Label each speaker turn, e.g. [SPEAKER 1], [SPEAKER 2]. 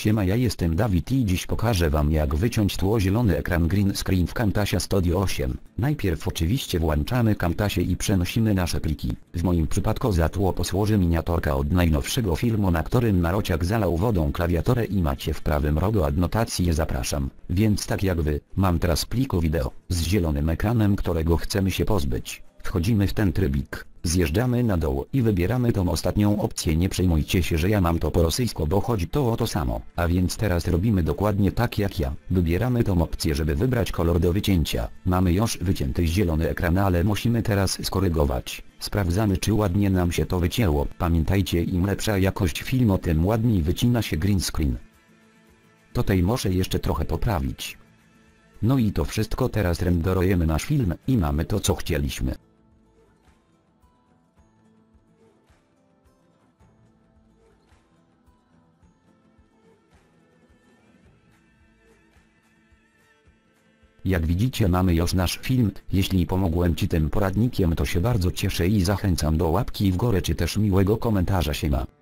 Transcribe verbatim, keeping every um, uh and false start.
[SPEAKER 1] Siema, ja jestem Dawid i dziś pokażę wam, jak wyciąć tło zielony ekran green screen w Camtasia Studio osiem. Najpierw oczywiście włączamy Camtasię i przenosimy nasze pliki. W moim przypadku za tło posłuży miniaturka od najnowszego filmu, na którym Narociak zalał wodą klawiaturę i macie w prawym rogu adnotację zapraszam. Więc tak jak wy, mam teraz pliku wideo z zielonym ekranem, którego chcemy się pozbyć. Wchodzimy w ten trybik, zjeżdżamy na dół i wybieramy tą ostatnią opcję. Nie przejmujcie się, że ja mam to po rosyjsku, bo chodzi to o to samo. A więc teraz robimy dokładnie tak jak ja. Wybieramy tą opcję, żeby wybrać kolor do wycięcia. Mamy już wycięty zielony ekran, ale musimy teraz skorygować. Sprawdzamy, czy ładnie nam się to wycięło. Pamiętajcie, im lepsza jakość filmu, tym ładniej wycina się green screen. Tutaj muszę jeszcze trochę poprawić. No i to wszystko, teraz renderujemy nasz film i mamy to, co chcieliśmy. Jak widzicie, mamy już nasz film. Jeśli pomogłem ci tym poradnikiem, to się bardzo cieszę i zachęcam do łapki w górę czy też miłego komentarza. Siema.